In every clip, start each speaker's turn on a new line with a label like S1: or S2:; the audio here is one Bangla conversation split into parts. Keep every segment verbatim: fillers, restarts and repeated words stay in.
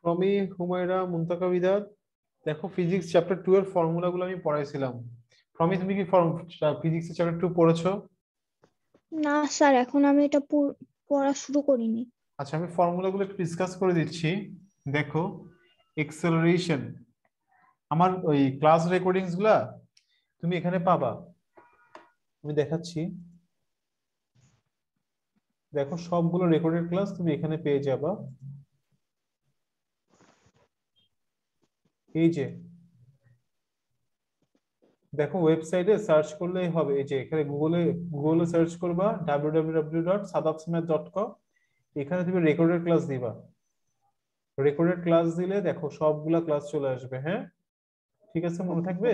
S1: প্রমি, হুমায়রা, মুনতাকা, বিদাত। দেখো, ফিজিক্স চ্যাপ্টার টু এর ফর্মুলা গুলো আমি পড়াইছিলাম। প্রমি, তুমি কি ফর্ম ফিজিক্স চ্যাপ্টার টু পড়েছো?
S2: না স্যার, এখন আমি এটা পুর- পড়া শুরু করিনি।
S1: আচ্ছা, আমি ফর্মুলা গুলো একটু ডিসকাস করে দিচ্ছি। দেখো, এক্সেলারেশন, আমার ওই ক্লাস রেকর্ডিংস গুলা তুমি এখানে পাবা। আমি দেখাচ্ছি। দেখো, সবগুলো রেকর্ডেড ক্লাস তুমি এখানে পেয়ে যাবা। এই যে দেখো, ওয়েবসাইটে সার্চ করলেই হবে। এই যে এখানে গুগলে গুগলে সার্চ করবা ডাব্লিউ ডাব্লিউ ডাব্লিউ ডট সাদাবসম্যাথ ডট কম। এখানে তুমি রেকর্ডেড ক্লাস দিবা। রেকর্ডেড ক্লাস দিলে দেখো সবগুলা ক্লাস চলে আসবে। হ্যাঁ, ঠিক আছে, মনে থাকবে?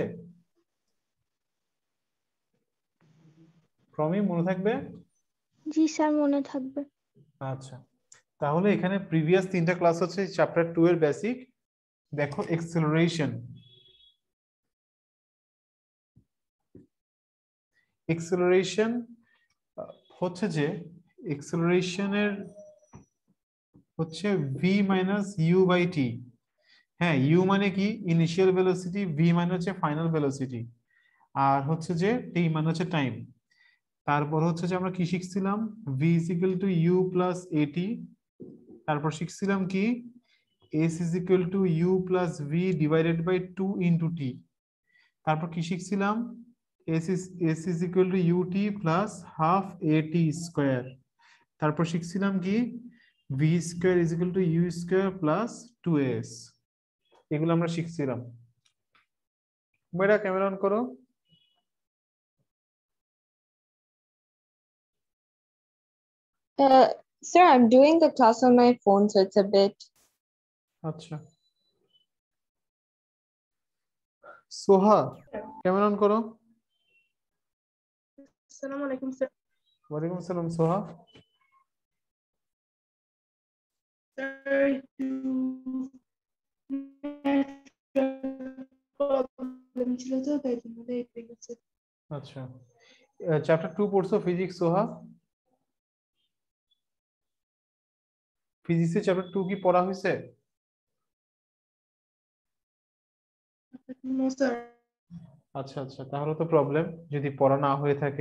S1: প্রমি, মনে থাকবে?
S2: জি স্যার, মনে থাকবে।
S1: আচ্ছা, তাহলে এখানে প্রিভিয়াস তিনটা ক্লাস হচ্ছে চ্যাপ্টার টু এর বেসিক। দেখো, এক্সেলারেশন। এক্সেলারেশন হচ্ছে যে এক্সেলারেশনের হচ্ছে V minus U by T. হ্যাঁ, ইউ মানে কি ইনিশিয়াল ভেলোসিটি, ভি মানে হচ্ছে ফাইনাল ভেলোসিটি, আর হচ্ছে যে টি মানে হচ্ছে টাইম। তারপর হচ্ছে যে আমরা কি শিখছিলাম, V is equal to U plus at. তারপর শিখছিলাম কি, S is equal to U plus V divided by two into T. তারপর কি শিখছিলাম, S is S is equal to U T plus half A T square. তারপর শিখছিলাম কি, V square is equal to U square plus two S. এগুলো আমরা শিখছিলাম। মেয়েরা ক্যামেরা অন করো।
S3: Uh, sir, I'm doing the class on my phone, so it's a bit.
S1: আচ্ছা, সোহা, ক্যামেরা অন করো।
S4: আসসালামু আলাইকুম স্যার।
S1: ওয়ালাইকুম আসসালাম। সোহা,
S4: স্যার একটু প্রবলেম ছিল তো, তাই জন্য লেট হয়ে গেছে।
S1: আচ্ছা, চ্যাপ্টার টু পড়ছো ফিজিক্স? সোহা, ফিজিক্সের চ্যাপ্টার টু কি পড়া হয়েছে?
S4: No sir.
S1: আচ্ছা আচ্ছা, তাহলে তো প্রবলেম যদি পড়া না হয়ে থাকে।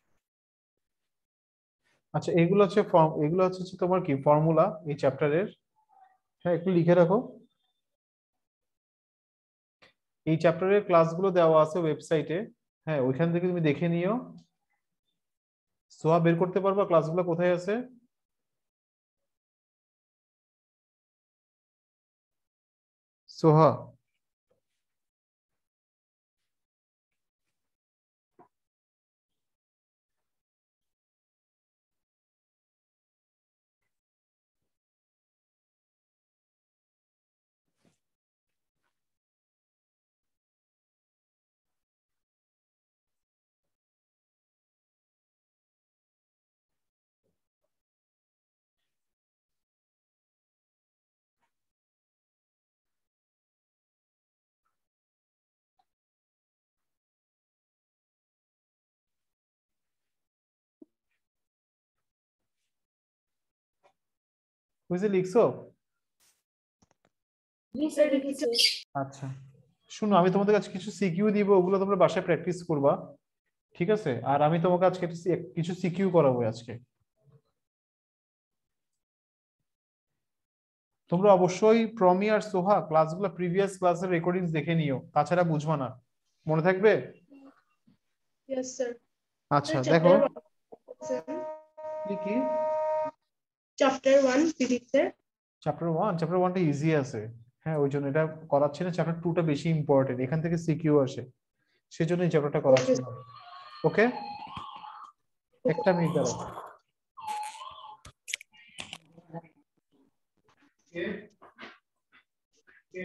S1: আচ্ছা, এগুলো হচ্ছে ফর্ম, এগুলো হচ্ছে হচ্ছে তোমার কি ফর্মুলা এই চ্যাপ্টারের। হ্যাঁ, একটু লিখে রাখো। এই চ্যাপ্টারের ক্লাসগুলো দেওয়া আছে ওয়েবসাইটে। হ্যাঁ, ওইখান থেকে তুমি দেখে নিও। সোহা, বের করতে পারবা ক্লাসগুলো কোথায় আছে? সোহা, বুঝে লিখছো? আচ্ছা, শুনো, আমি তোমাদের কাছে কিছু সিকিউ দিব, ওগুলো তোমরা বাসায় প্র্যাকটিস করবা। ঠিক আছে, আর আমি তোমাকে আজকে একটা সি- কিছু সিকিউ করাবো আজকে। তোমরা অবশ্যই প্রমি আর সোহা ক্লাসগুলো প্রিভিয়াস ক্লাসের রেকর্ডিংস দেখে নিও, তাছাড়া বুঝবা না। মনে থাকবে?
S4: Yes sir.
S1: আচ্ছা, দেখো।
S4: চ্যাপ্টার ওয়ান,
S1: কি কি?
S4: চ্যাপ্টার ওয়ান ফিজিক্সের।
S1: চ্যাপ্টার ওয়ান, চ্যাপ্টার ওয়ানটা ইজি আছে। হ্যাঁ, ওই জন্য এটা করাচ্ছি না। চ্যাপ্টার টুটা বেশি ইম্পর্টেন্ট, এখান থেকে সিকিউ আসে, সেজন্য এই চ্যাপ্টারটা
S4: ওকে
S1: করাচ্ছি না। ওকে, একটা মিনিট দাঁড়াও। কে কে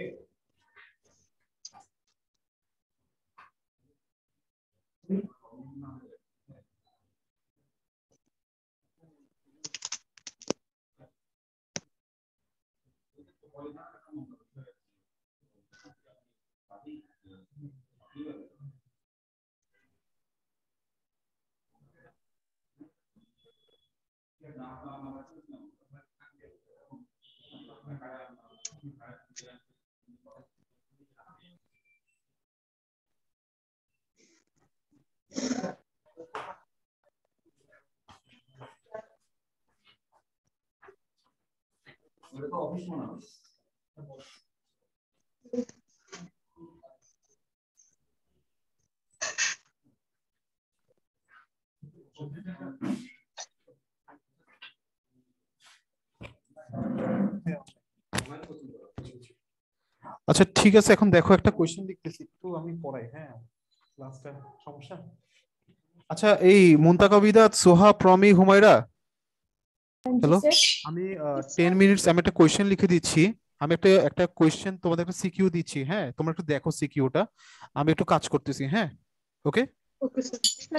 S1: আচ্ছা ঠিক আছে, এখন দেখো একটা কোয়েশ্চেন লিখতেছি, একটু আমি পড়াই, হ্যাঁ ক্লাসটা সমস্যা। আচ্ছা এই মুনতাকা বিদাত সোহা প্রমি হুমায়রা, হ্যালো, আমি টেন মিনিটস আমি একটা কোয়েশ্চেন লিখে দিচ্ছি। আমি একটা একটা কোয়েশ্চেন তোমাদের একটা সিকিউ দিচ্ছি, হ্যাঁ তোমরা একটু দেখো সিকিউটা, আমি একটু কাজ করতেছি, হ্যাঁ okay.
S4: Okay, sir.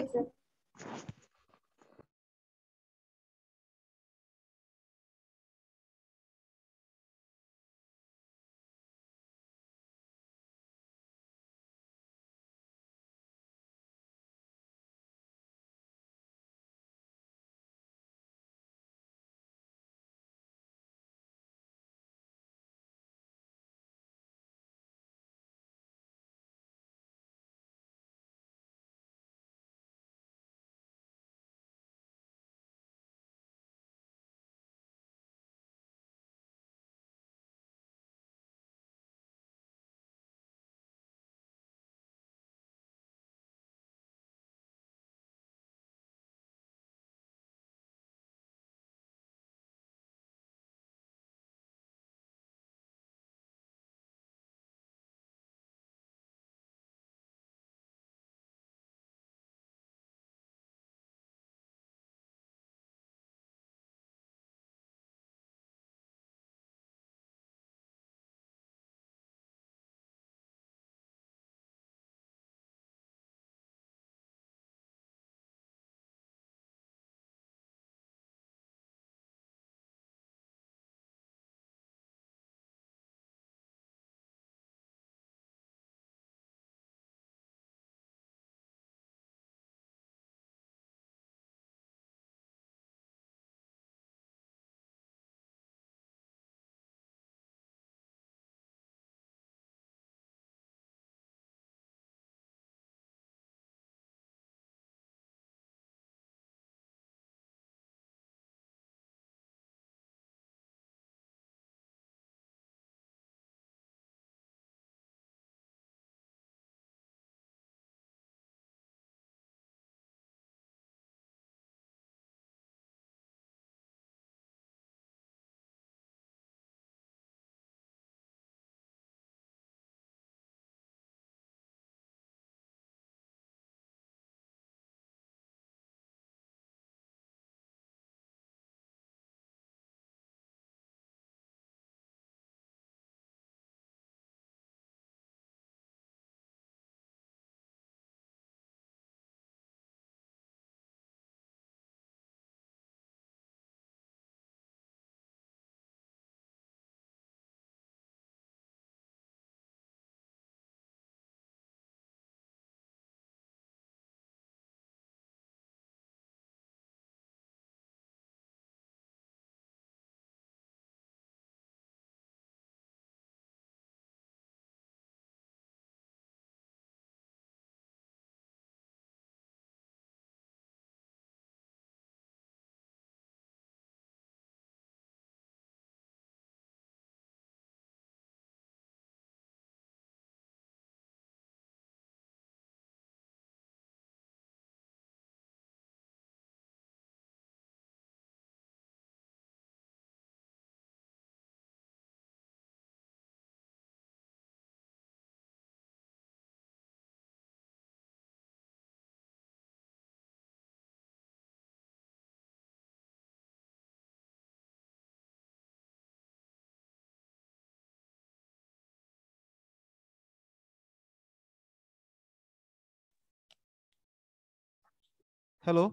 S1: Hello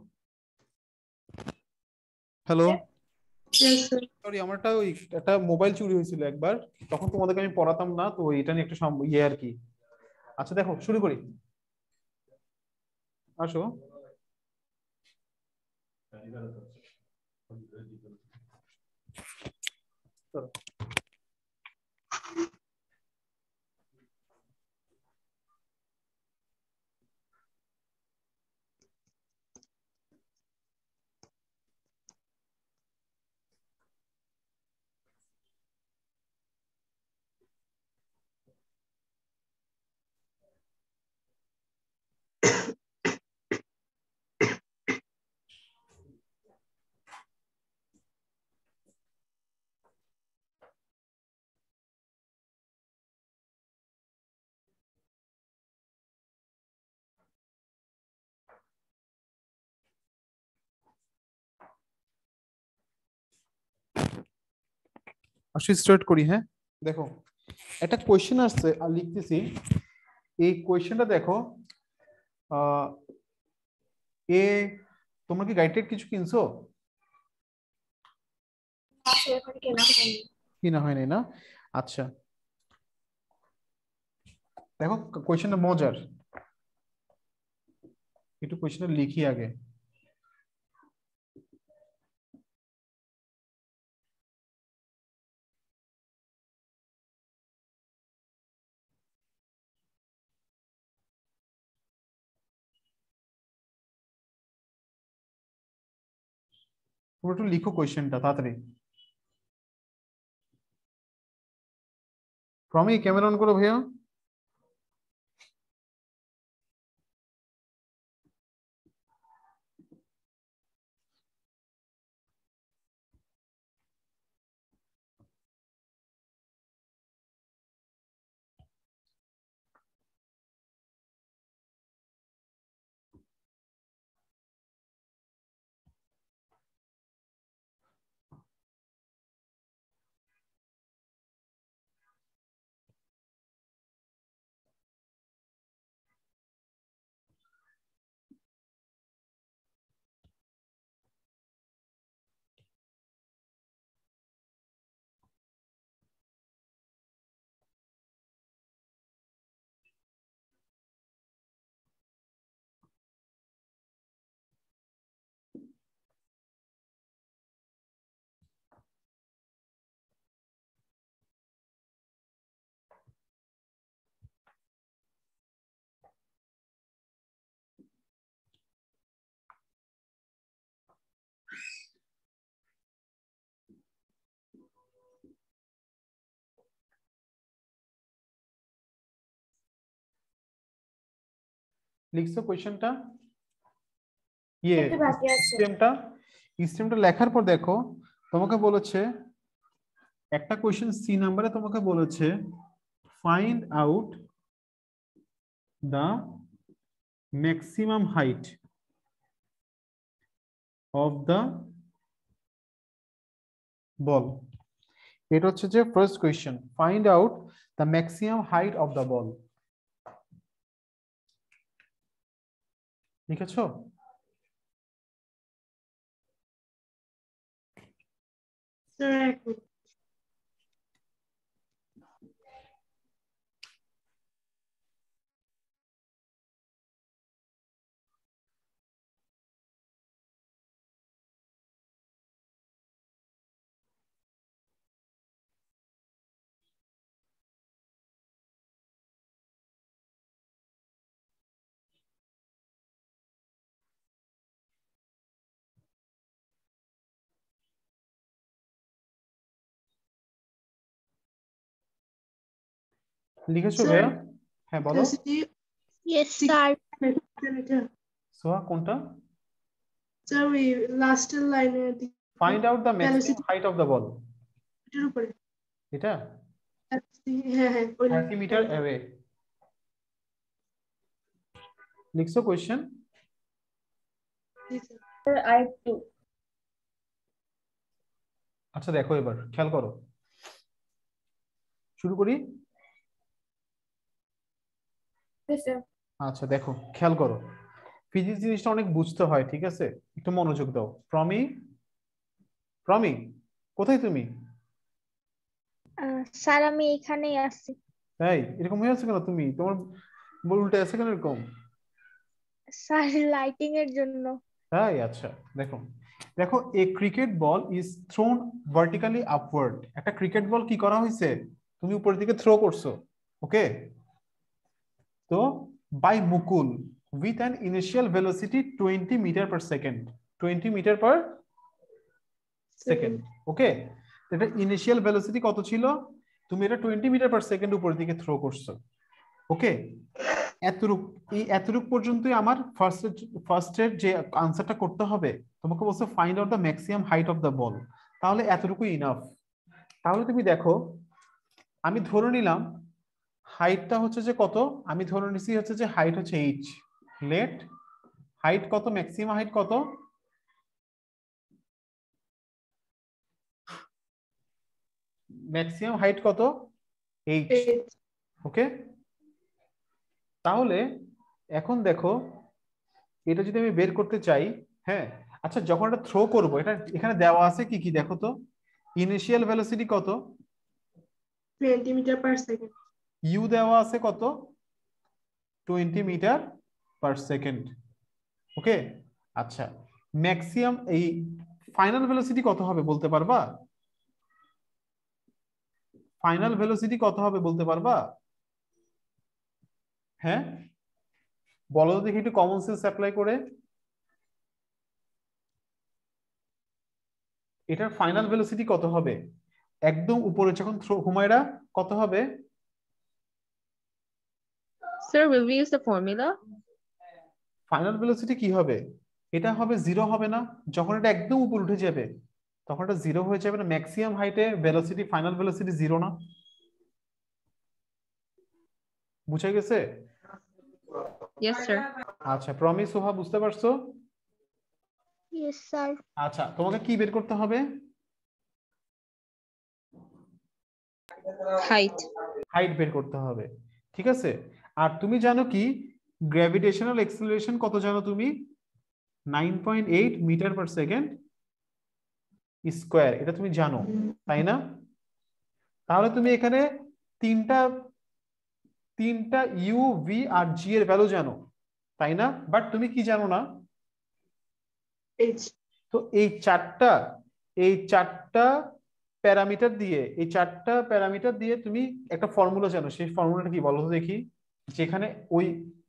S1: hello,
S4: Yes, sir.
S1: Sorry আমার একটা ওই একটা মোবাইল চুরি হয়েছিল একবার, তখন তোমাদেরকে আমি পড়াতাম না, তো এটা নিয়ে একটা সম- ইয়ে আর কি। আচ্ছা দেখো শুরু করি, আসো। আসলে স্টার্ট করি। হ্যাঁ দেখো একটা কোয়েশ্চেন আসছে আর লিখতেছি। এই কোয়েশ্চেনটা দেখো, আহ এ তোমরা কি গাইডেড কিছু কিনছো? কিনা হয়নি না? আচ্ছা দেখো কোয়েশ্চেনটা মজার, একটু কোয়েশ্চেনটা লিখি আগে। তোমরা একটু লিখো কোয়েশ্চেনটা তাড়াতাড়ি। প্রমি ক্যামেরা অন করো ভাইয়া। লিখছো কোয়েশ্চেনটা? ইয়ে সিস্টেমটা সিস্টেমটা লেখার পর দেখো তোমাকে বলেছে একটা কোয়েশ্চেন সি নাম্বারে তোমাকে বলেছে find out the maximum height of the ball. এটা হচ্ছে যে first question, find out the maximum height of the ball. লিখেছো?
S4: Sir, এক মিনিট।
S1: লিখেছো
S4: Sir,
S1: ভাইয়া? হ্যাঁ বলো।
S4: velocity
S2: yes
S4: six
S2: sir.
S4: centimeter.
S1: Soha কোনটা?
S4: Sir, ওই লাস্টের লাইনে
S1: find out the maximum
S4: velocity
S1: height of the ball.
S4: এটার উপরে।
S1: এটা
S4: Velocity, হ্যাঁ হ্যাঁ ওই
S1: থার্টি মিটার অ্যাওয়ে। লিখছো question?
S3: Sir, I have two.
S1: আচ্ছা দেখো এবার খেয়াল করো, শুরু করি।
S3: Yes, sir.
S1: আচ্ছা দেখো খেয়াল করো, ফিজিক্স জিনিসটা অনেক বুঝতে হয়, ঠিক আছে? একটু মনোযোগ দাও। প্রমি, প্রমি কোথায় তুমি?
S2: আহ, স্যার আমি এখানেই আছি।
S1: তাই এরকম হয়ে আছে কেন? তুমি তোমার বল উল্টে আছে কেন এরকম?
S2: স্যার লাইটিং এর জন্য।
S1: তাই আচ্ছা দেখো, দেখো a cricket ball is thrown vertically upward. একটা ক্রিকেট বল কি করা হয়েছে, তুমি উপরের দিকে থ্রো করছো, ওকে? তো by Mukul with an initial velocity twenty metre per second, twenty metre per second, okay? এটা ইনিশিয়াল ভেলোসিটি কত ছিল? তুমি এটা টোয়েন্টি মিটার পার সেকেন্ড উপরের দিকে থ্রো করছো, ওকে? এতটুক, এই এতটুক পর্যন্তই আমার ফার্স্ট ফার্স্টের যে আনসারটা করতে হবে। তোমাকে বলছো find out the maximum height of the ball, তাহলে এতটুকুই ইনাফ। তাহলে তুমি দেখো আমি ধরে নিলাম হাইটটা হচ্ছে যে কত, আমি ধরে নিছি হচ্ছে যে হাইট হচ্ছে এইচ। লেট হাইট কত, ম্যাক্সিমাম হাইট কত? ম্যাক্সিমাম হাইট কত? এইট।
S4: eight.
S1: ওকে, তাহলে এখন দেখো এটা যদি আমি বের করতে চাই, হ্যাঁ আচ্ছা যখন এটা থ্রো করব, এটা এখানে দেওয়া আছে কি কি দেখো তো। ইনিশিয়াল ভেলোসিটি কত?
S4: twenty meter per second.
S1: U দেওয়া আছে কত? Twenty metre per second. Okay, আচ্ছা ম্যাক্সিমাম এই ফাইনাল ভেলোসিটি কত হবে বলতে পারবা? ফাইনাল ভেলোসিটি কত হবে বলতে পারবা? হ্যাঁ বলো তো দেখি একটু কমন সেন্স অ্যাপ্লাই করে। এটার ফাইনাল ভেলোসিটি কত হবে একদম উপরে যখন থ্রো, হুমায়রা কত হবে?
S3: Sir, will we use the formula?
S1: Final velocity কি হবে? এটা হবে জিরো হবে না? যখন এটা একদম উপর উঠে যাবে তখন এটা জিরো হয়ে যাবে না? ম্যাক্সিমাম হাইটে ভেলোসিটি ফাইনাল ভেলোসিটি জিরো না? বুঝা গেছে?
S3: Yes, sir.
S1: আচ্ছা প্রমিস, সোহা বুঝতে পারছো?
S2: Yes sir.
S1: আচ্ছা তোমাকে কি বের করতে হবে?
S3: Height.
S1: হাইট বের করতে হবে, ঠিক আছে। আর তুমি জানো কি গ্র্যাভিটেশনাল এক্সেলারেশন কত জানো তুমি? Nine point eight metre per second square, এটা তুমি জানো তাই না? তাহলে তুমি এখানে তিনটা তিনটা ইউ ভি আর জি এর ভ্যালু জানো তাই না? বাট তুমি কি জানো না?
S4: H.
S1: তো এই চারটা এই চারটা প্যারামিটার দিয়ে এই চারটা প্যারামিটার দিয়ে তুমি একটা ফর্মুলা জানো, সেই ফর্মুলাটা কি বলো তো দেখি। যেখানে ওই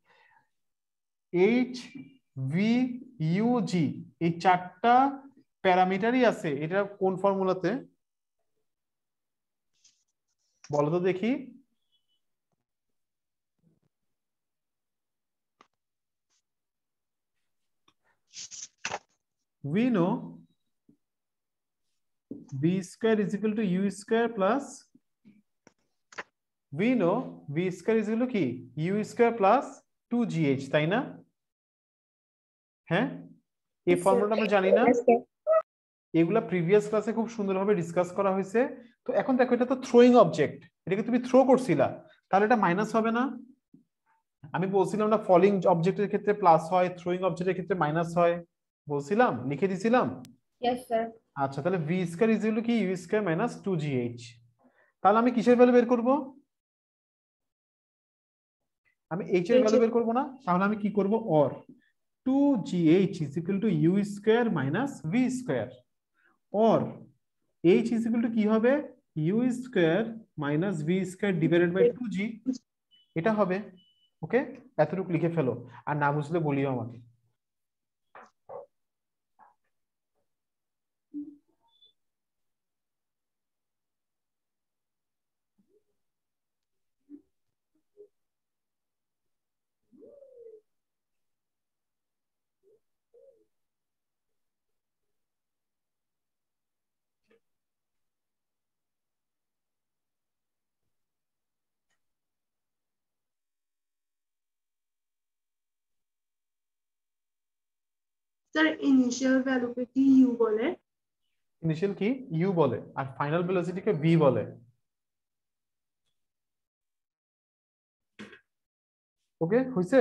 S1: এইচ ভি ইউ জি এই চারটা প্যারামিটারই আছে, এটা কোন ফর্মুলাতে বলো তো দেখি? we know v square is equal to u square plus we know v square is equal to কি u square plus two G H, তাই না? হ্যাঁ এই ফর্মুলাটা আমরা জানি না? এগুলা প্রিভিয়াস ক্লাসে খুব সুন্দরভাবে ডিসকাস করা হয়েছে। তো এখন দেখো এটা তো থ্রোয়িং অবজেক্ট, এটাকে তুমি থ্রো করছিলা, তাহলে এটা মাইনাস হবে না? আমি বলছিলাম না ফলিং অবজেক্টের ক্ষেত্রে প্লাস হয়, থ্রোয়িং অবজেক্টের ক্ষেত্রে মাইনাস হয়, বলছিলাম, লিখে দিছিলাম।
S3: Yes, sir.
S1: আচ্ছা তাহলে V square is equal to কি U square minus two G H. তাহলে আমি কিসের ভ্যালু বের করব? আমি এইচ এর ভ্যালু বের করব না? তাহলে আমি কি করব? Or two G H is equal to U square minus V square, or H is equal to কি হবে? U square minus V square divided by two G, এটা হবে। ওকে, এতটুকু লিখে ফেলো, আর না বুঝলে বলিও আমাকে।
S4: Sir, initial value কে কি U বলে?
S1: ইনিশিয়াল কি ইউ বলে, আর ফাইনাল ভেলোসিটিকে ভি বলে। ওকে হইছে?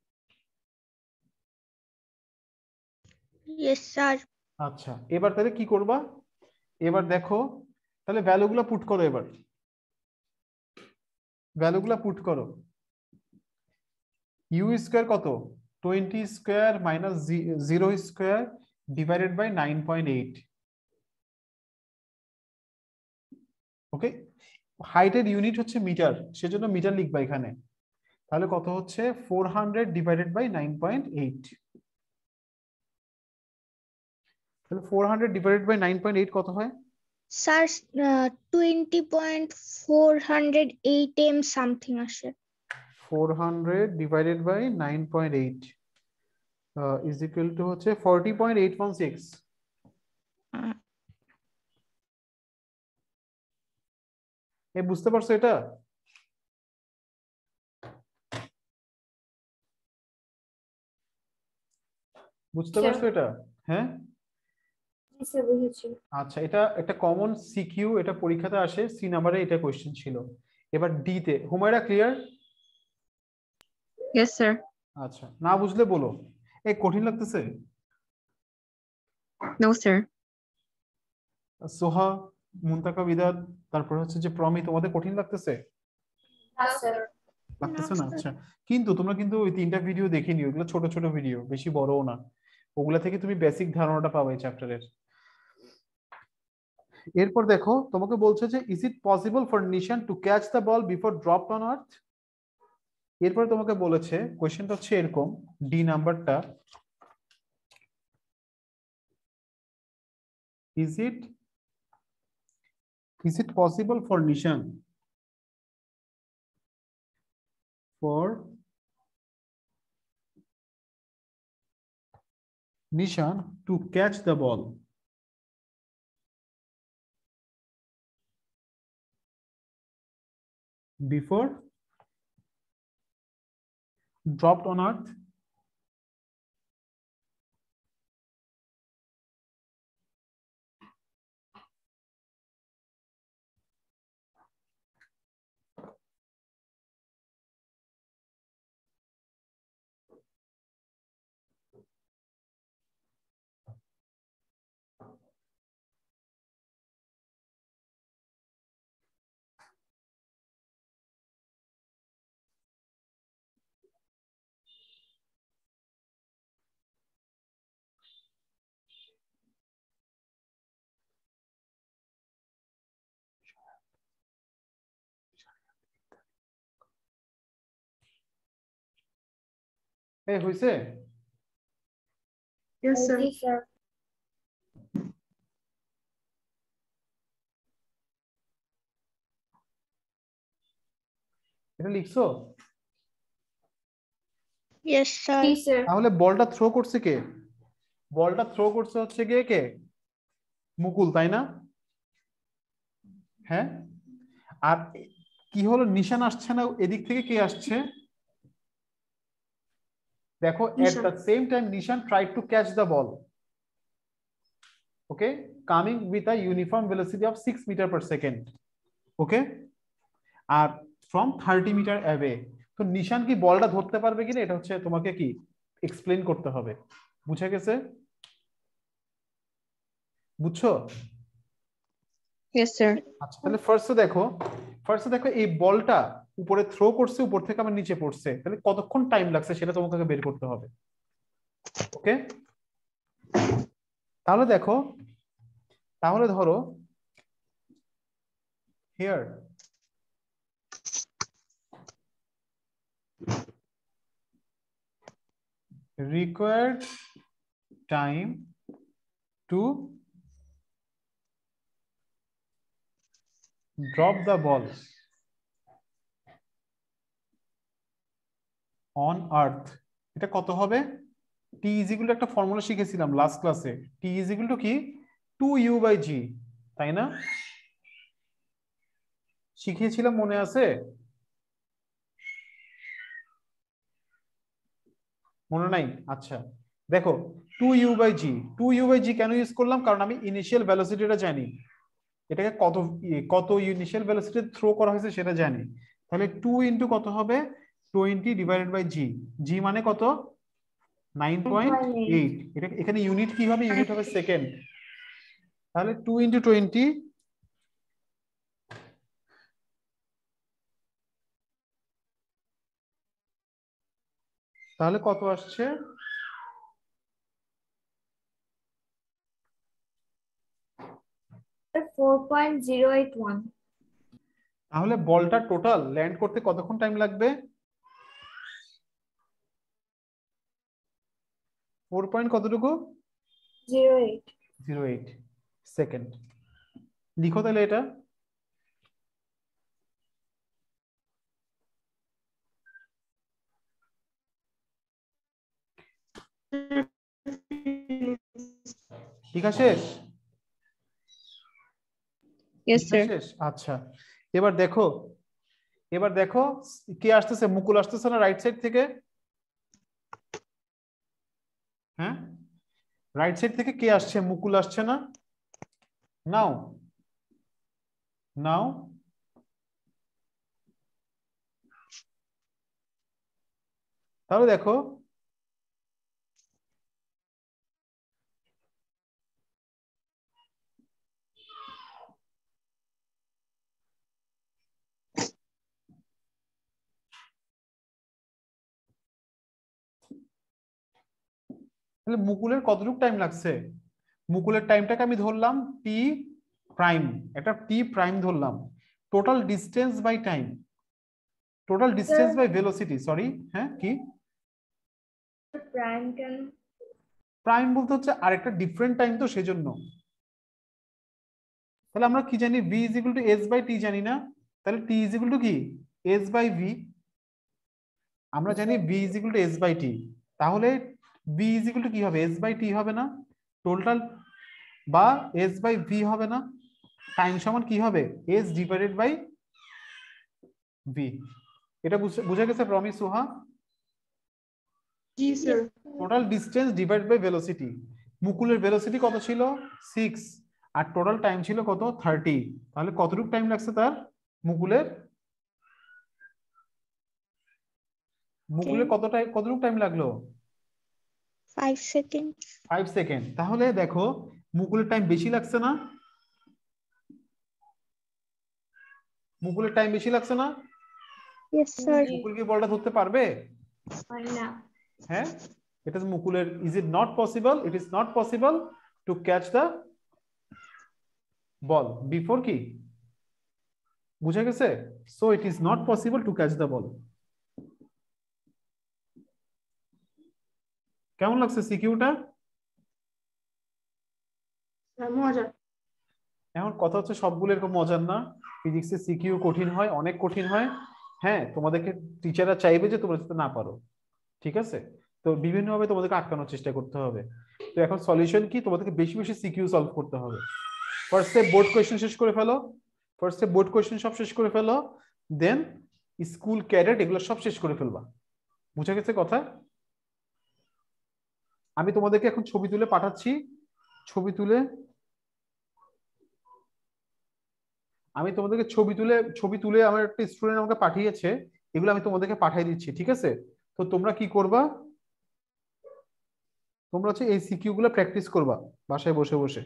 S2: Yes sir.
S1: আচ্ছা এবার তাহলে কি করবা? এবার দেখো তাহলে ভ্যালুগুলো পুট করো, এবার ভ্যালুগুলো পুট করো। ইউ স্কয়ার কত? Twenty square minus zero square divided by nine point eight. Okay, হাইটের ইউনিট হচ্ছে মিটার, সেজন্য মিটার লিখবা এখানে। তাহলে কত হচ্ছে? Four hundred divided by nine point eight. তাহলে four hundred divided by nine point eight কত হয়?
S2: Sir twenty point four hundred eight M something আসে।
S1: Four hundred divided by nine point eight is equal to হচ্ছে forty point eight one six. এ বুঝতে পারছো এটা? বুঝতে
S3: Sure.
S1: পারছো এটা? হ্যাঁ আচ্ছা, এটা একটা কমন সিকিউ, এটা পরীক্ষাতে আসে, সি নাম্বারে এটা কোশ্চেন ছিল। এবার ডি তে হুমায়রা ক্লিয়ার?
S3: Yes, sir.
S1: আচ্ছা, না বুঝলে বলো। এই কঠিন লাগতেছে?
S3: No, sir.
S1: সোহা, মুনতাকা, বিদাত, তারপর হচ্ছে যে প্রমি, তোমাদের কঠিন লাগতেছে? লাগতেছে না? আচ্ছা, কিন্তু তোমরা কিন্তু ওই তিনটা ভিডিও দেখে নিও, ওগুলো ছোট ছোট ভিডিও, বেশি বড়ও না। ওগুলা থেকে তুমি বেসিক ধারণাটা পাবে এই চ্যাপ্টারের। এরপর দেখো তোমাকে বলছে যে is it possible for Nishan to catch the ball before drop on earth. এরপর তোমাকে বলেছে কোশ্চেনটা হচ্ছে এরকম, ডি নাম্বারটা, is it is it possible for Nishan for Nishan to catch the ball before dropped on earth? এই হইছে?
S4: Yes, sir.
S1: এটা লিখছো?
S2: Yes, sir.
S1: তাহলে বলটা থ্রো করছে কে? বলটা থ্রো করছে হচ্ছে কে কে মুকুল, তাই না? হ্যাঁ, আর কি হলো, নিশান আসছে না, এদিক থেকে কে আসছে? দেখো, at the same time Nishan tried to catch the ball, okay, coming with a uniform velocity of six meter per second, okay, R from thirty meter away। তো নিশান কি বলটা ধরতে পারবে কিনা, এটা হচ্ছে তোমাকে কি এক্সপ্লেইন করতে হবে। বুঝে গেছে? বুঝছো?
S3: Yes, sir.
S1: আচ্ছা, তাহলে ফার্স্টে দেখো, ফার্স্টে দেখো এই বলটা উপরে থ্রো করছে, উপর থেকে আমার নিচে পড়ছে, তাহলে কতক্ষণ টাইম লাগছে সেটা তোমাকে বের করতে হবে, ওকে? তাহলে দেখো, তাহলে ধরো here required time to drop the ball on earth, এটা কত হবে? t is equal to একটা ফর্মুলা শিখেছিলাম লাস্ট ক্লাসে, t is equal to কি টু ইউ বাই জি, তাই না? শিখিয়েছিলাম, মনে আছে? মনে নাই? আচ্ছা, দেখো two U by G, two U by G কেন ইউজ করলাম? কারণ আমি ইনিশিয়াল ভেলোসিটিটা জানি, এটাকে কত কত ইনিশিয়াল ভেলোসিটি থ্রো করা হয়েছে সেটা জানি। তাহলে টু ইন্টু কত হবে? Twenty divided by G, G মানে কত? Nine point eight. এটা এখানে ইউনিট কি হবে? ইউনিট হবে সেকেন্ড। তাহলে টু ইন্টু টোয়েন্টি, তাহলে কত আসছে?
S2: four point zero eight one.
S1: তাহলে বলটা টোটাল ল্যান্ড করতে কতক্ষণ টাইম লাগবে? ফোর পয়েন্ট কতটুকু?
S2: zero eight.
S1: Zero eight second. লিখো তাহলে এটা। ঠিক আছে?
S3: Yes, sir.
S1: আচ্ছা, এবার দেখো, এবার দেখো কে আসতেছে? মুকুল আসতেছে না রাইট সাইড থেকে? হ্যাঁ, রাইট সাইড থেকে কে আসছে? মুকুল আসছে না? নাও নাও তাহলে দেখো তাহলে মুকুলের কতটুকু টাইম লাগছে? মুকুলের টাইমটাকে আমি ধরলাম টি প্রাইম, একটা টি প্রাইম ধরলাম, total distance by time, total distance by velocity, sorry হ্যাঁ কি
S4: প্রাইম কেন?
S1: প্রাইম বলতে হচ্ছে আরেকটা ডিফারেন্ট টাইম, তো সেজন্য। তাহলে আমরা কি জানি? V is equal to S by T জানি না? তাহলে টি ইজ ইকুয়াল টু কি? S by V. আমরা জানি V is equal to S by T, তাহলে ভি ইজ ইকুয়াল টু কি হবে? এস বাই টি হবে না? টোটাল বা এস বাই ভি হবে না? টাইম সমান কি হবে? S divided by V. এটা বুঝে গেছে প্রমিস, সুহা?
S4: জি sir.
S1: Total distance divide by velocity. মুকুলের ভেলোসিটি কত ছিল? সিক্স, আর টোটাল টাইম ছিল কত? থার্টি। তাহলে কতটুকু টাইম লাগছে তার? মুকুলের মুকুলের কত টাইম, কতটুকু টাইম লাগলো?
S2: Five second.
S1: Five second. তাহলে দেখো মুকুলের টাইম বেশি লাগছে না? মুকুলের টাইম বেশি লাগছে না?
S2: Yes sir.
S1: মুকুল কি বলটা ধরতে পারবে?
S4: না।
S1: হ্যাঁ, এটা মুকুলের, is it not possible? It is not possible to catch the ball before কি? বুঝে গেছে? So it is not possible to catch the ball. কেমন লাগছে সিকিউটা?
S4: মজা।
S1: এখন কথা হচ্ছে সবগুলো এরকম মজার না, ফিজিক্সের সিকিউ কঠিন হয়, অনেক কঠিন হয়। হ্যাঁ, তোমাদেরকে টিচাররা চাইবে যে তোমরা যাতে না পারো, ঠিক আছে? তো বিভিন্ন ভাবে তোমাদেরকে আটকানোর চেষ্টা করতে হবে। তো এখন সলিউশন কি? তোমাদেরকে বেশি বেশি সিকিউ সলভ করতে হবে। ফার্স্ট স্টেপ বোর্ড কোয়েশ্চেন শেষ করে ফেলো, ফার্স্ট স্টেপ বোর্ড কোয়েশ্চেন সব শেষ করে ফেলো, দেন স্কুল ক্যাডেট এগুলো সব শেষ করে ফেলবা। বুঝে গেছে কথা? আমি তোমাদেরকে এখন ছবি তুলে পাঠাচ্ছি, ছবি তুলে আমি তোমাদেরকে ছবি তুলে ছবি তুলে আমার একটা স্টুডেন্ট আমাকে পাঠিয়েছে, এগুলো আমি তোমাদেরকে পাঠিয়ে দিচ্ছি, ঠিক আছে? তো তোমরা কি করবা? তোমরা হচ্ছে এই সিকিউ গুলো প্র্যাকটিস করবা বাসায় বসে বসে।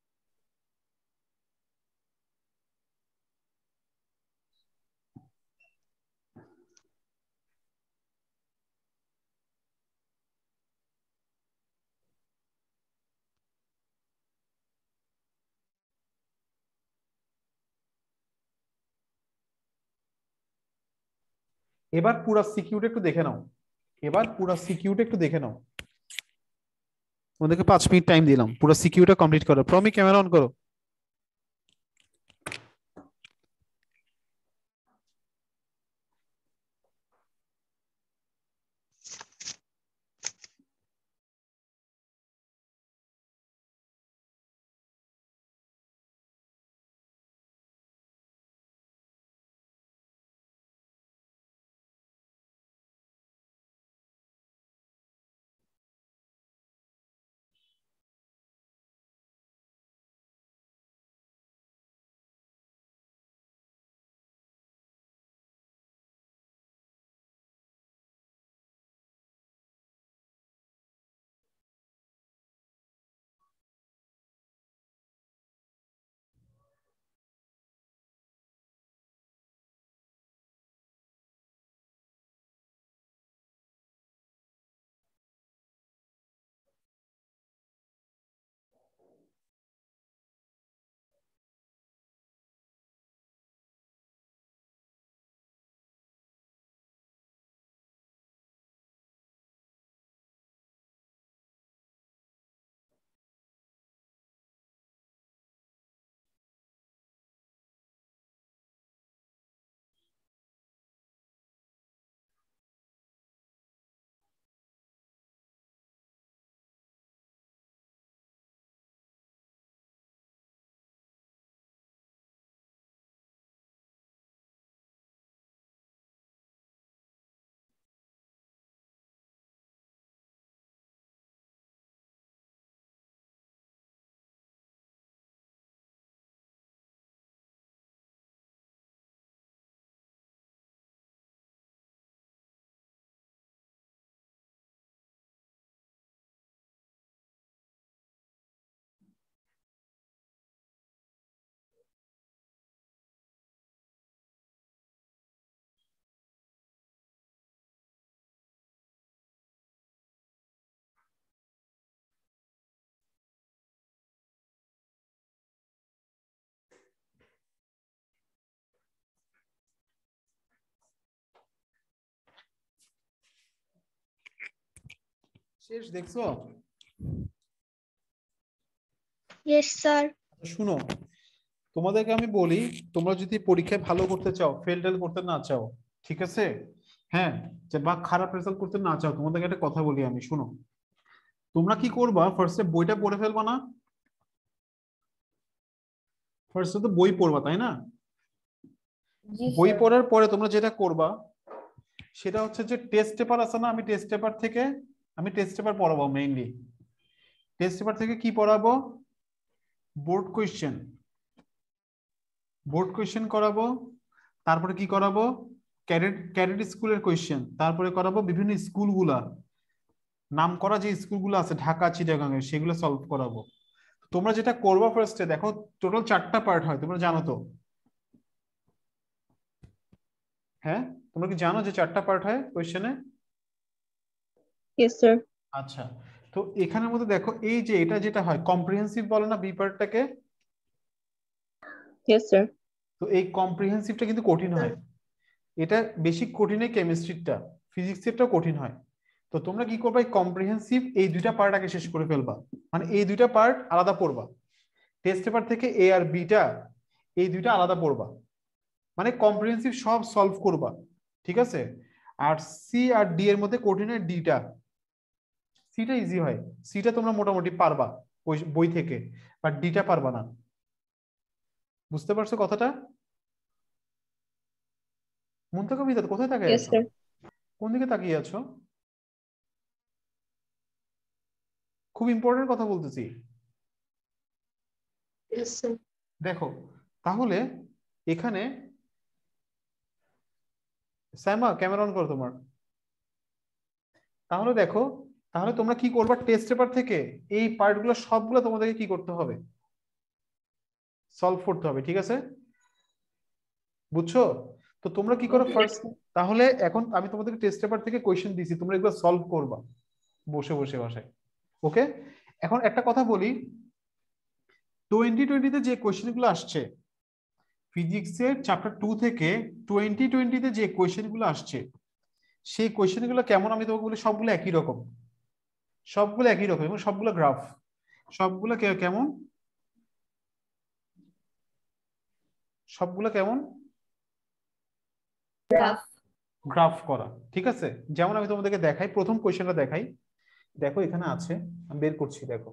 S1: এবার পুরো সিকিউটা একটু দেখে নাও, এবার পুরো সিকিউটা একটু দেখে নাও। তোমাদেরকে পাঁচ মিনিট টাইম দিলাম, পুরো সিকিউটা কমপ্লিট করো। প্রমি ক্যামেরা অন করো। শেষ দেখছো?
S2: Yes, sir.
S1: শুনো, তোমাদেরকে আমি বলি, তোমরা যদি পরীক্ষায় ভালো করতে চাও, ফেল টেল করতে না চাও, ঠিক আছে, হ্যাঁ, যে বা খারাপ রেজাল্ট করতে না চাও, তোমাদেরকে একটা কথা বলি আমি, শুনো। তোমরা কি করবা, ফার্স্টে বইটা পড়ে ফেলবা না? ফার্স্টে তো বই পড়বা, তাই না? বই পড়ার পরে তোমরা যেটা করবা সেটা হচ্ছে যে টেস্ট পেপার আছে না, আমি টেস্ট পেপার থেকে আমি টেস্ট পেপার পড়াবো মেইনলি। টেস্ট পেপার থেকে কি পড়াবো? বোর্ড কোয়েশ্চেন, বোর্ড কোয়েশ্চেন করাবো। তারপরে কি করাবো? ক্যাডেট ক্যাডেট স্কুলের কোয়েশ্চেন। তারপরে করাবো বিভিন্ন স্কুলগুলা, নাম করা যে স্কুলগুলো আছে ঢাকা চিটাগাংয়ের, সেগুলো সলভ করাবো। তোমরা যেটা করবা ফার্স্টে, দেখো টোটাল চারটা পার্ট হয়, তোমরা জানো তো? হ্যাঁ, তোমরা কি জানো যে চারটা পার্ট হয় কোয়েশ্চেনে?
S3: Yes, sir.
S1: আচ্ছা, তো এখানের মধ্যে দেখো এই যে এটা যেটা হয় কম্প্রিহেন্সিভ বলে না বি পার্টটাকে?
S3: Yes, sir.
S1: তো এই কম্প্রিহেন্সিভটা কিন্তু কঠিন হয়, এটা বেশি কঠিন হয় কেমিস্ট্রিটা, ফিজিক্সেরটাও কঠিন হয়। তো তোমরা কি করবা, এই কম্প্রিহেন্সিভ এই দুইটা পার্ট আগে শেষ করে ফেলবা, মানে এই দুইটা পার্ট আলাদা পড়বা। টেস্ট পেপার থেকে এ আর বিটা এই দুইটা আলাদা পড়বা, মানে কম্প্রিহেন্সিভ সব সলভ করবা, ঠিক আছে? আর সি আর ডি এর মধ্যে কঠিন হয় ডিটা, সিটা ইজি হয়, সিটা তোমরা মোটামুটি পারবা ওই বই থেকে, বাট ডিটা পারবা না। বুঝতে পারছো কথাটা? মুনতাকা বিদাত কোথায় তাকিয়ে
S3: Yes,
S1: আছো?
S3: sir.
S1: কোন দিকে তাকিয়ে আছো? খুব ইম্পর্টেন্ট কথা বলতেছি।
S4: Yes, sir.
S1: দেখো তাহলে এখানে সাইমা ক্যামেরা অন করো তোমার। তাহলে দেখো, তাহলে তোমরা কি করবা, টেস্ট পেপার থেকে এই পার্টগুলো সবগুলো তোমাদেরকে কি করতে হবে, সলভ করতে হবে, ঠিক আছে? বুঝছো? তো তোমরা কি করো ফার্স্ট, তাহলে এখন আমি তোমাদেরকে টেস্ট পেপার থেকে কোয়েশ্চেন দিয়েছি, তোমরা এগুলো সলভ করবা বসে বসে বাসায়, ওকে? এখন একটা কথা বলি, টোয়েন্টি টোয়েন্টিতে যে কোয়েশ্চেনগুলো আসছে ফিজিক্সের চ্যাপ্টার টু থেকে, টোয়েন্টি টোয়েন্টিতে যে কোয়েশ্চেনগুলো আসছে সেই কোয়েশ্চেনগুলো কেমন আমি তোমাকে বলি, সবগুলো একই রকম, সবগুলো একই রকম এবং সবগুলো গ্রাফ, সবগুলো কে- কেমন সবগুলো কেমন
S3: Graph.
S1: গ্রাফ করা, ঠিক আছে? যেমন আমি তোমাদেরকে দেখাই, প্রথম কোয়েশ্চেনটা দেখাই, দেখো এখানে আছে, আমি বের করছি, দেখো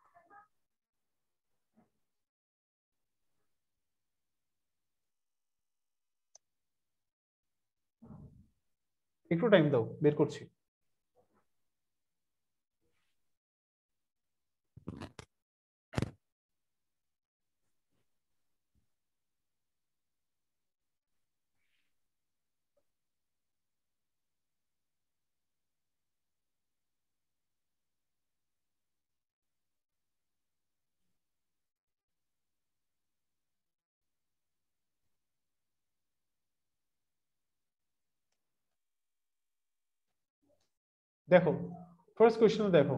S1: একটু টাইম দাও, বের করছি। দেখো ফার্স্ট কোয়েশ্চেন দেখো,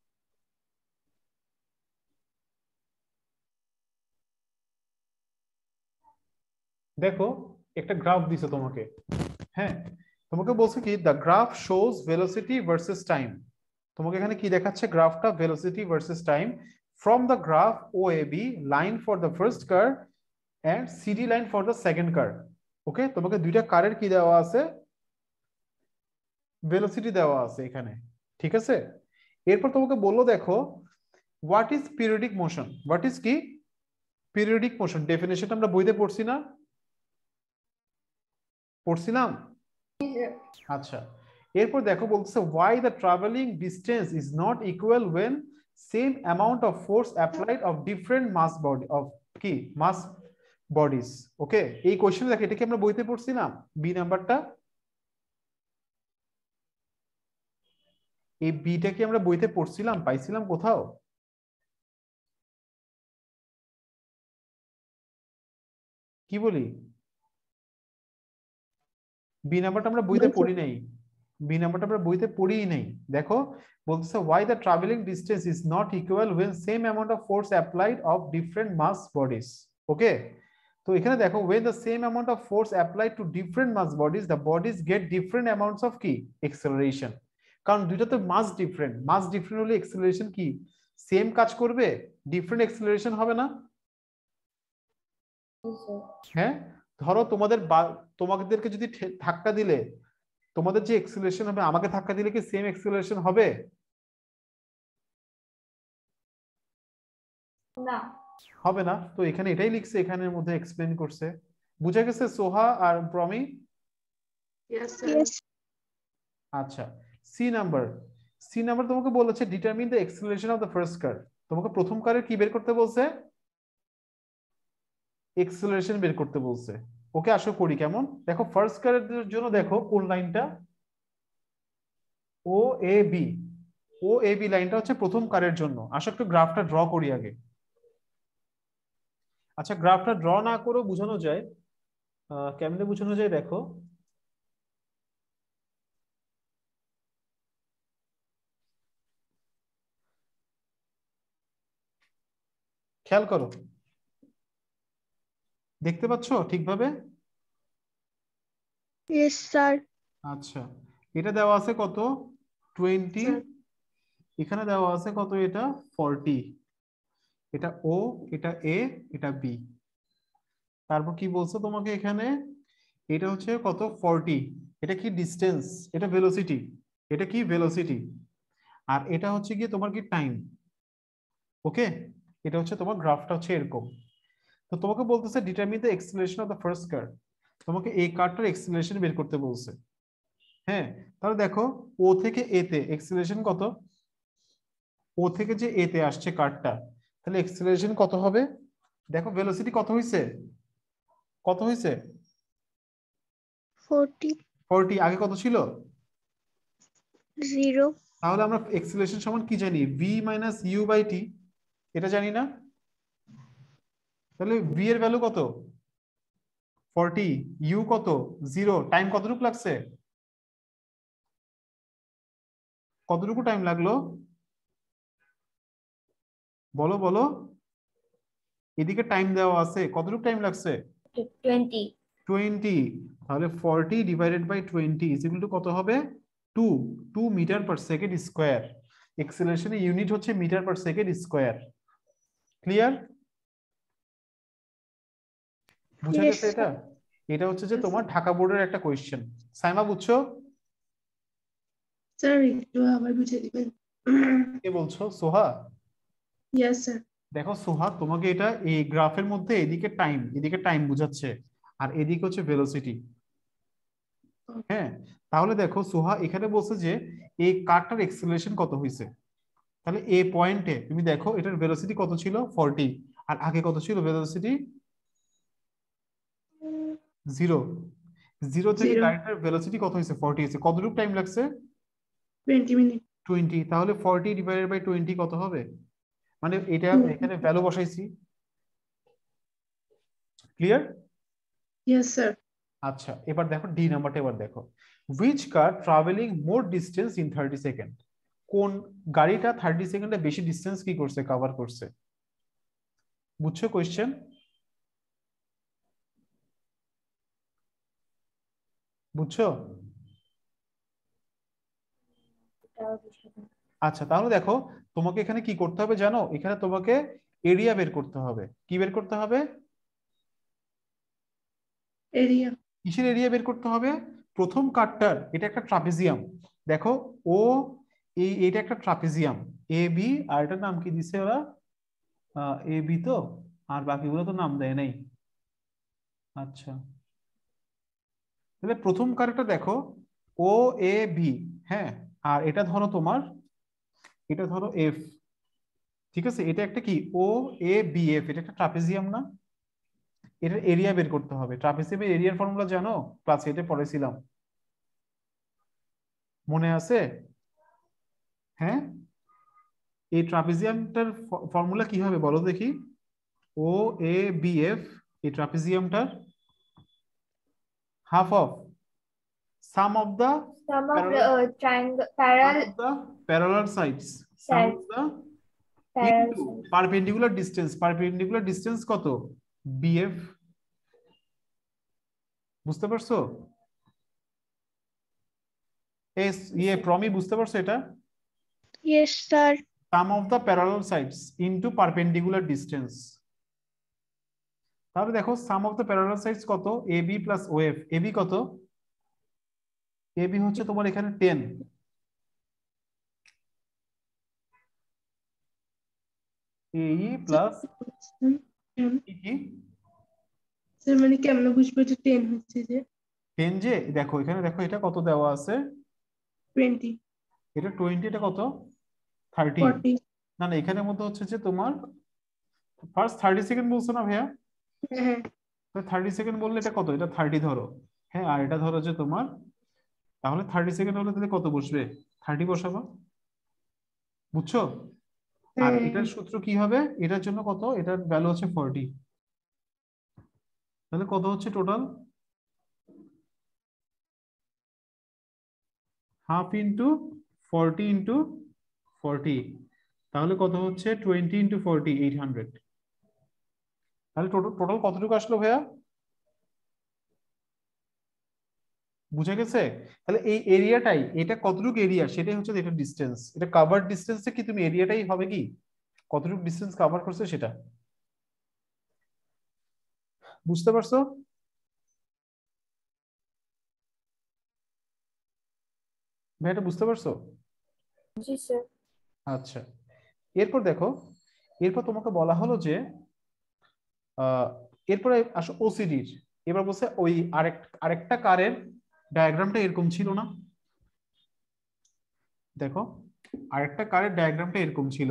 S1: দেখো একটা গ্রাফ দিছে তোমাকে, হ্যাঁ, তোমাকে বলছে কি the graph shows velocity versus time. তোমাকে এখানে কি দেখাচ্ছে, গ্রাফটা velocity versus time from the graph ও A B, line for the first car and CD line for the second car. Okay, তোমাকে দুইটা কারের কি দেওয়া আছে, ভেলোসিটি দেওয়া আছে এখানে, ঠিক আছে? এরপর তোমাকে বললো দেখো what is periodic motion, what is কি পিরিয়ডিক মোশন, ডেফিনেশনটা আমরা বইতে পড়ছি না, পড়ছিলাম? আচ্ছা, এরপর দেখো বলছে why the traveling distance is not equal when same amount of force applied of different mass body of কি mass bodies। ওকে, এই কোশ্চেন দেখো, এটা কি আমরা বইতে পড়ছিলাম? বি নাম্বারটা, এই বিটা কি আমরা বইতে পড়ছিলাম, পাইছিলাম কোথাও? কি বলি, বি নাম্বারটা আমরা বইতে পড়ি নাই, বি নাম্বারটা আমরা বইতে পড়িই নাই। দেখো বলতেছে why the traveling distance is not equal when same amount of force applied of different mass bodies। ওকে, তো এখানে দেখো when the same amount of force applied to different mass bodies the bodies get different amounts of কি acceleration। কারণ দুইটা তো মাস ডিফারেন্ট, মাস ডিফারেন্ট হলে এক্সেলারেশন কি সেম কাজ করবে, ডিফারেন্ট এক্সেলারেশন হবে না? হ্যাঁ, ধরো তোমাদের তোমাদেরকে যদি ধাক্কা দিলে তোমাদের যে এক্সেলারেশন হবে আমাকে ধাক্কা দিলে কি সেম এক্সেলারেশন হবে?
S3: না,
S1: হবে না। তো এখানে এটাই লিখছে, এখানের মধ্যে এক্সপ্লেন করছে। বুঝা গেছে সোহা আর প্রমি?
S4: Yes, sir.
S2: Yes.
S1: আচ্ছা, সি নাম্বার, সি নাম্বার তোমাকে বলেছে determine the acceleration of the first car. তোমাকে প্রথম কারের কি বের করতে বলছে? এক্সেলারেশন বের করতে বলছে। ওকে আসো করি কেমন, দেখো ফার্স্ট কারের জন্য দেখো কোন লাইনটা, ও A B, O A B লাইনটা হচ্ছে প্রথম কারের জন্য। আসো একটু গ্রাফটা ড্র করি আগে। আচ্ছা, গ্রাফটা ড্র না করেও বোঝানো যায়, কেমনে বোঝানো যায় দেখো। খেয়াল করো, দেখতে পাচ্ছ ঠিকভাবে?
S2: Yes, sir.
S1: আচ্ছা, এটা দেওয়া আছে কত টোয়েন্টি, এখানে দেওয়া আছে কত এটা ফর্টি, এটা ও, এটা এ, এটা বি। তারপর কি বলছো তোমাকে এখানে, এটা হচ্ছে কত ফর্টি, এটা কি ডিস্টেন্স, এটা ভেলোসিটি, এটা কি ভেলোসিটি, আর এটা হচ্ছে কি তোমার কি টাইম। ওকে, এটা হচ্ছে তোমার গ্রাফটা হচ্ছে এরকম। তো তোমাকে বলতেছে determine the acceleration of the first car, তোমাকে এই কারটার এক্সেলারেশন বের করতে বলছে। হ্যাঁ, তাহলে দেখো ও থেকে এ তে এক্সেলারেশন কত, ও থেকে যে এ তে আসছে কারটা, তাহলে এক্সেলারেশন কত হবে? দেখো ভেলোসিটি কত হইছে, কত হইছে
S2: forty.
S1: ফর্টি, আগে কত ছিল?
S2: Zero.
S1: তাহলে আমরা এক্সেলারেশন সমান কি জানি, V minus U by T, এটা জানি না? তাহলে ভি এর ভ্যালু কত ফর্টি, ইউ কত জিরো, টাইম কতটুকু লাগছে, কতটুকু টাইম লাগলো বলো বলো, এদিকে টাইম দেওয়া আছে, কতটুকু টাইম লাগছে
S3: টোয়েন্টি।
S1: টোয়েন্টি, তাহলে forty divided by twenty is equal to কত হবে, two, two metre per second square. এক্সেলারেশনের ইউনিট হচ্ছে metre per second square. Clear? বুঝা
S2: Yes,
S1: গেছে এটা? এটা হচ্ছে যে
S4: Yes,
S1: তোমার ঢাকা বোর্ডের একটা কোয়েশ্চেন। সাইমা বুঝছো?
S4: sir, একটু আবার বুঝিয়ে দিবেন।
S1: কে বলছো, সোহা?
S4: Yes, sir.
S1: দেখো সোহা, তোমাকে এটা এই গ্রাফের মধ্যে এদিকে টাইম, এদিকে টাইম বুঝাচ্ছে, আর এদিকে হচ্ছে ভেলোসিটি। হ্যাঁ, তাহলে দেখো সোহা এখানে বলছে যে এই কারটার এক্সেলারেশন কত হয়েছে। তাহলে এ পয়েন্টে তুমি দেখো এটার ভেলোসিটি কত ছিল ফর্টি, আর আগে কত ছিল ভেলোসিটি জিরো। জিরো থেকে
S4: Zero.
S1: গাড়িটার ভেলোসিটি কত হয়েছে ফর্টি হয়েছে, কতটুকু টাইম লাগছে
S4: twenty minutes.
S1: টোয়েন্টি। তাহলে ফর্টি ডিভাইডেড বাই টোয়েন্টি কত হবে, মানে এটা
S4: Two.
S1: এখানে ভ্যালু বসাইছি। ক্লিয়ার?
S4: Yes, sir.
S1: আচ্ছা, এবার দেখো ডি নাম্বারটা, এবার দেখো which car travelling more distance in thirty second, কোন গাড়িটা থার্টি সেকেন্ডে বেশি ডিস্টেন্স কি করছে, কভার করছে। বুঝছো কোয়েশ্চেন? বুঝছো? আচ্ছা, তাহলে দেখো তোমাকে এখানে কি করতে হবে জানো, এখানে তোমাকে এরিয়া বের করতে হবে। কি বের করতে হবে?
S4: Area.
S1: কিসের এরিয়া বের করতে হবে? প্রথম কার্ডটার, এটা একটা ট্রাপিজিয়াম, দেখো ও এই এটা একটা ট্রাপিজিয়াম এ বি, আর এটার নাম কি দিছে ওরা, এ বি তো, আর বাকিগুলো তো নাম দেয় নাই। আচ্ছা, তাহলে প্রথম কার্ডটা দেখো ও এ বি, হ্যাঁ, আর এটা ধরো তোমার, এটা ধরো এফ, ঠিক আছে, এটা একটা কি ও এ বি এফ, এটা একটা ট্রাপিজিয়াম না? এটার এরিয়া বের করতে হবে। ট্রাপিজিয়ামের এরিয়ার ফর্মুলা জানো, ক্লাস এইটে পড়েছিলাম, মনে আছে? হ্যাঁ, এই ট্রাপিজিয়ামটার ফর্মুলা কি হবে বলো দেখি, ও এ বি এফ, এই ট্রাপিজিয়ামটার half of sum of the
S3: Sum of the uh, triangle parallel
S1: parallel sides, sum of the into perpendicular distance, perpendicular distance কত বিএফ। বুঝতে পারছো? এস ইয়ে প্রমি বুঝতে পারছো এটা?
S2: Yes, sir.
S1: Sum of the parallel sides into perpendicular distance. তাহলে দেখো sum of the parallel sides কত? A B plus O F. A B কত? A B হচ্ছে তোমার এখানে টেন। A E plus কি?
S4: স্যার মানে কেমন বুঝবো যে টেন হচ্ছে যে
S1: টেন যে দেখো এখানে দেখো এটা কত দেওয়া আছে?
S4: টোয়েন্টি
S1: এটা টোয়েন্টি, এটা কত? থার্টি।
S4: ফর্টি।
S1: না না এখানের মধ্যে হচ্ছে যে তোমার ফার্স্ট থার্টি সেকেন্ড বলছো না ভাইয়া?
S4: হ্যাঁ
S1: থার্টি সেকেন্ড বললে এটা কত? এটা থার্টি ধরো, হ্যাঁ, আর এটা ধরো যে তোমার, তাহলে থার্টি সেকেন্ড হলে তাহলে কত বসবে? থার্টি বসাবো, বুঝছো? আর
S4: হ্যাঁ
S1: এটার সূত্র কি হবে? এটার জন্য কত? এটার ভ্যালু হচ্ছে ফর্টি। তাহলে কত হচ্ছে total? Half into forty into forty, তাহলে কত হচ্ছে? Twenty into forty, eight hundred. তাহলে টোটাল টোটাল কতটুকু আসলো ভাইয়া? বুঝে গেছে? তাহলে এই এরিয়াটাই, এটা কতটুকু এরিয়া সেটাই হচ্ছে এটা ডিসটেন্স। এটা কভার ডিসটেন্সে কি তুমি এরিয়াটাই হবে কি কতটুকু ডিসটেন্স কভার করছে সেটা। বুঝতে পারছো? ভাই এটা বুঝতে পারছো?
S3: জি স্যার।
S1: আচ্ছা, এরপর দেখো, এরপর তোমাকে বলা হলো যে আহ এরপরে আসো ওসিডির। এবার বলছে ওই আরেক আরেকটা কারের ডায়াগ্রামটা এরকম ছিল না? দেখো আরেকটা কারের ডায়াগ্রামটা এরকম ছিল।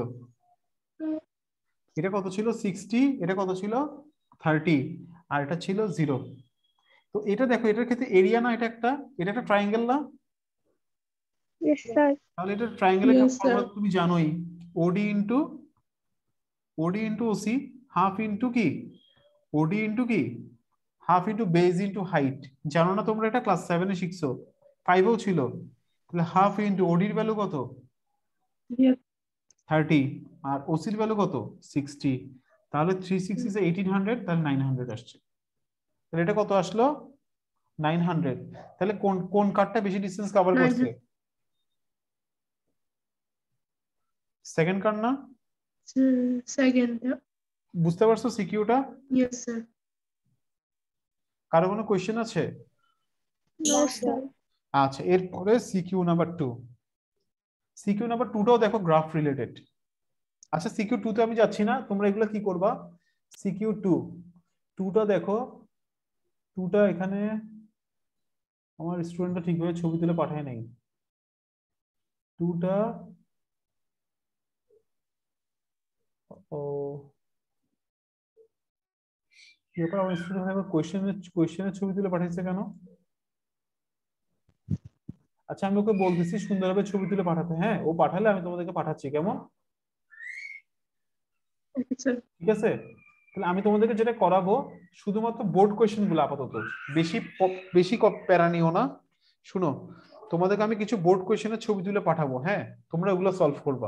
S1: এটা কত ছিল? সিক্সটি, এটা কত ছিল? থার্টি, আর এটা ছিল জিরো। তো এটা দেখো, এটার ক্ষেত্রে এরিয়া না, এটা একটা, এটা একটা ট্রায়াঙ্গেল না?
S2: Yes, sir.
S1: তাহলে এটা ট্রায়াঙ্গেলের
S4: Yes, sir.
S1: ফর্মুলা তুমি জানোই, ওডি ইন্টু ওডি ইন্টু ওসি, হাফ ইন্টু কি ওডি ইন্টু কি half into base into height. জানো না তোমরা? এটা ক্লাস সেভেনে শিখছো, ফাইভেও ছিল। তাহলে হাফ ইন্টু ওডির ভ্যালু কত?
S4: Yes.
S1: থার্টি, আর ওসির ভ্যালু কত? সিক্সটি। তাহলে থ্রি সিক্সটি যে এইটিন হান্ড্রেড, তাহলে নাইন হান্ড্রেড আসছে। তাহলে এটা কত আসলো? Nine hundred. তাহলে কোন কোন কার্ডটা বেশি ডিসটেন্স কভার করছে? সেকেন্ড কার্ড না?
S4: সেকেন্ড।
S1: বুঝতে পারছো সিকিউটা?
S4: Yes sir.
S1: কারো কোনো কোয়েশ্চেন আছে?
S2: No, sir.
S1: আচ্ছা, এরপরে CQ number two. CQ number টুটাও দেখো গ্রাফ রিলেটেড। আচ্ছা, সিকিউ টু তে আমি যাচ্ছি না, তোমরা এগুলো কি করবা? সিকিউ টু টুটা দেখো, টুটা এখানে আমার স্টুডেন্টটা ঠিকভাবে ছবি তুলে পাঠায় নাই। টুটা ও কি ব্যাপার, আমার স্টুডেন্ট কোয়েশ্চেনের কোয়েশ্চেনের ছবি তুলে পাঠাইছে কেন? আচ্ছা, আমি ওকে বলতেছি সুন্দরভাবে ছবি তুলে পাঠাতে, হ্যাঁ, ও পাঠালে আমি তোমাদেরকে পাঠাচ্ছি, কেমন?
S4: স্যার।
S1: ঠিক আছে, তাহলে আমি তোমাদেরকে যেটা করাবো শুধুমাত্র বোর্ড কোয়েশ্চেন গুলো আপাতত, বেশি প- বেশি ক- প্যারা নিও না। শুনো, তোমাদেরকে আমি কিছু বোর্ড কোয়েশ্চেনের ছবি তুলে পাঠাবো, হ্যাঁ, তোমরা ওগুলো সলভ করবা,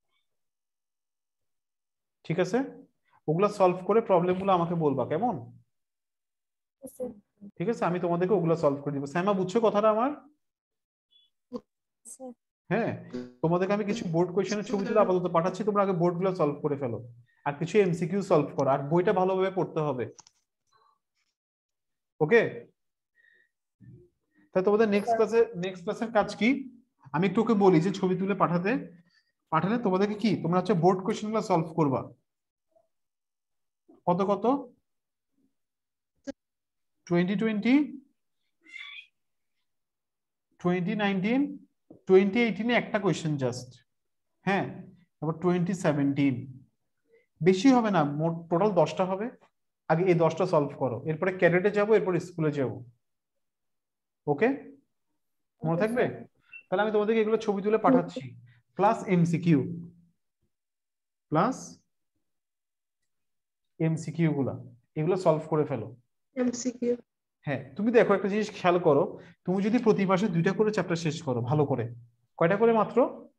S1: ঠিক আছে? ওগুলো সলভ করে প্রবলেম গুলো আমাকে বলবা, কেমন? ঠিক আছে, আমি তোমাদেরকে ওগুলো সলভ করে দিব। সাইমা, বুঝছো কথাটা আমার? হ্যাঁ, তোমাদেরকে আমি কিছু বোর্ড কোয়েশ্চেনের ছবি তুলে আপাতত পাঠাচ্ছি, তোমরা আগে বোর্ড গুলো সলভ করে ফেলো, আর কিছু এমসিকিউ সলভ করো, আর বইটা ভালোভাবে পড়তে হবে, ওকে? তাই তোমাদের নেক্সট ক্লাসে নেক্সট ক্লাসের কাজ কি, আমি একটু ওকে বলি যে ছবি তুলে পাঠাতে, পাঠালে তোমাদেরকে কি, তোমরা হচ্ছে বোর্ড কোয়েশ্চেন গুলো সলভ করবা। কত কত? Twenty twenty, twenty nineteen, twenty এইটিনে একটা কোয়েশ্চেন জাস্ট, হ্যাঁ, তারপর টোয়েন্টি সেভেন্টিন, বেশি হবে না, মোট টোটাল দশটা হবে। আগে এই দশটা সলভ করো, এরপরে ক্যাডেটে যাবো, এরপর স্কুলে যাবো, ওকে? মনে থাকবে? তাহলে আমি তোমাদেরকে এগুলো ছবি তুলে পাঠাচ্ছি, প্লাস এমসিকিউ, প্লাস এমসিকিউ গুলা, এগুলো সলভ করে ফেলো।
S4: এমসিকিউ।
S1: হ্যাঁ, তুমি দেখো একটা জিনিস খেয়াল করো, তুমি যদি প্রতি মাসে দুইটা করে চ্যাপ্টার শেষ করো ভালো করে, কয়টা করে মাত্র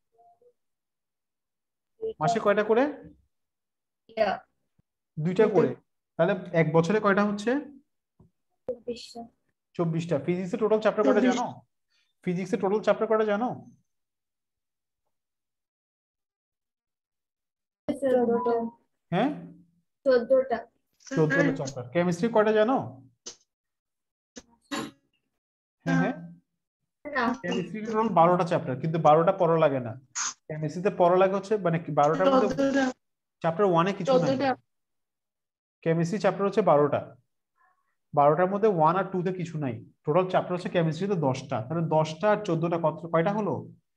S1: মাসে, কয়টা করে? দুইটা করে, তাহলে এক বছরে কয়টা হচ্ছে? চব্বিশটা। ফিজিক্সে টোটাল চ্যাপ্টার কয়টা জানো? ফিজিক্সের টোটাল চ্যাপ্টার কটা জানো?
S3: চোদ্দটা।
S1: হ্যাঁ
S3: চোদ্দটা।
S1: চোদ্দটা চ্যাপ্টার। কেমিস্ট্রি কটা জানো? হ্যাঁ হ্যাঁ
S3: না,
S1: কেমিস্ট্রি টোটাল বারোটা চ্যাপ্টার, কিন্তু বারোটা পড়া লাগে না। কেমিস্ট্রিতে পড়া লাগে হচ্ছে মানে কি বারোটার মধ্যে
S4: চোদ্দটা
S1: চ্যাপ্টার ওয়ানে কিছু নাই।
S4: চোদ্দটা
S1: কেমিস্ট্রি চ্যাপ্টার হচ্ছে বারোটা, বারোটার মধ্যে ওয়ান আর টু তে কিছু নাই। টোটাল চ্যাপ্টার হচ্ছে কেমিস্ট্রিতে দশটা, তাহলে দশটা আর চোদ্দটা কত কয়টা হলো?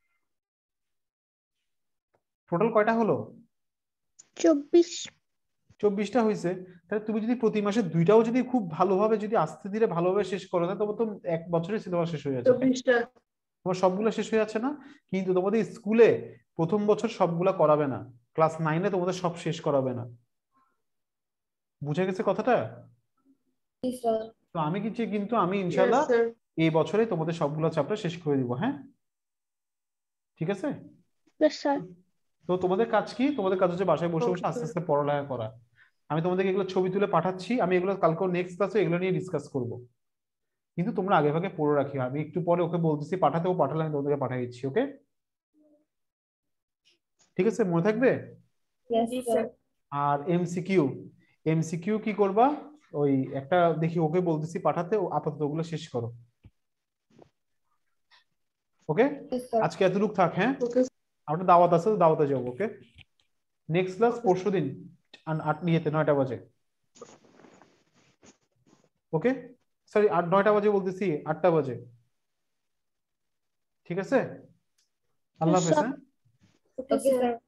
S1: টোটাল কয়টা হলো?
S2: চব্বিশ।
S1: চব্বিশটা হয়েছে। তাহলে তুমি যদি প্রতি মাসে দুইটাও যদি খুব ভালোভাবে যদি আস্তে ধীরে ভালোভাবে শেষ করো, তাহলে তোমার তো এক বছরের সিলেবাস শেষ হয়ে যাচ্ছে।
S4: চব্বিশটা
S1: তোমার সবগুলো শেষ হয়ে যাচ্ছে না? কিন্তু তোমাদের স্কুলে প্রথম বছর সবগুলা করাবে না, ক্লাস নাইনে তোমাদের সব শেষ করাবে না। বুঝে গেছে কথাটা?
S3: জি স্যার।
S1: তো আমি কিছু কিন্তু আমি
S4: yes
S1: ইনশাল্লাহ
S4: sir
S1: এই বছরে তোমাদের সবগুলো চ্যাপ্টার শেষ করে দিব। হ্যাঁ ঠিক আছে।
S2: Yes, sir.
S1: তো তোমাদের কাজ কি? তোমাদের কাজ হচ্ছে বাসায় বসে বসে
S4: Okay,
S1: আস্তে
S4: sir.
S1: আস্তে পড়ালেখা করা। আমি তোমাদেরকে এগুলো ছবি তুলে পাঠাচ্ছি, আমি এগুলো কালকে নেক্সট ক্লাসে এগুলো নিয়ে ডিসকাস করব। কিন্তু তোমরা আগে ভাগে পড়ে রাখি, আমি একটু পরে ওকে বলতেছি পাঠাতে, ও পাঠালে আমি তোমাদেরকে পাঠিয়ে দিচ্ছি। ওকে ঠিক আছে, মনে থাকবে।
S3: Yes,
S4: জি
S3: sir.
S4: স্যার
S1: আর এমসিকিউ, এমসিকিউ কি করবা? ওই একটা দেখি ওকে বলতেছি পাঠাতে, ও আপাতত ওগুলো শেষ করো। ওকে
S3: Yes, sir.
S1: আজকে এতটুকু থাক। হ্যাঁ
S4: ওকে
S1: আমরা দাওয়াত আছে, দাওয়াতে যাবো। Okay next class
S4: Okay.
S1: পরশু দিন আট নিয়েতে নয়টা বাজে। ওকে সরি আট নয়টা বাজে বলতেছি, আটটা বাজে। ঠিক আছে, আল্লাহ
S2: Yes,
S1: হাফেজ।
S2: sir.
S1: হ্যাঁ
S3: Okay, sir.